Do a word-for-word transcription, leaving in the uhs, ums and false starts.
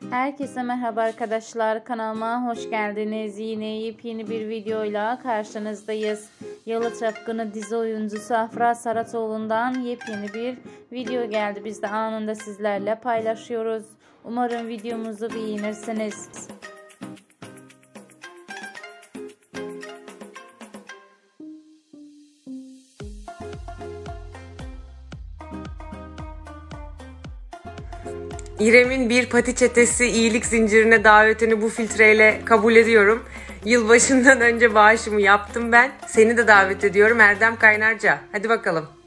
Herkese merhaba arkadaşlar, kanalıma hoş geldiniz. Yine yepyeni bir videoyla karşınızdayız. Yalı Çapkını dizi oyuncusu Afra Saratoğlu'ndan yepyeni bir video geldi. Biz de anında sizlerle paylaşıyoruz. Umarım videomuzu beğenirsiniz. İrem'in bir pati çetesi iyilik zincirine davetini bu filtreyle kabul ediyorum. Yılbaşından önce bağışımı yaptım ben. Seni de davet ediyorum Erdem Kaynarca. Hadi bakalım.